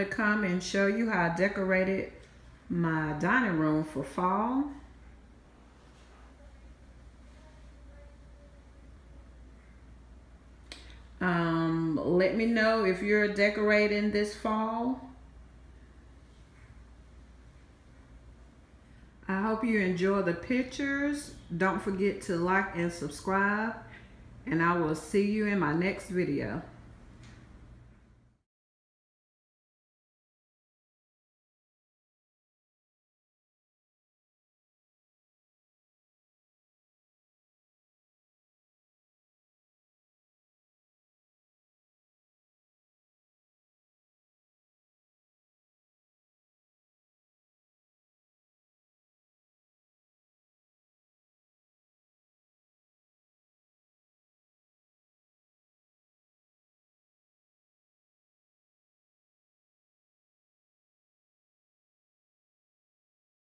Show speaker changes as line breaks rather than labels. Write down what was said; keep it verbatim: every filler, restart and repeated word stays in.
to come and show you how I decorated my dining room for fall. Um, let me know if you're decorating this fall. I hope you enjoy the pictures. Don't forget to like and subscribe, and I will see you in my next video.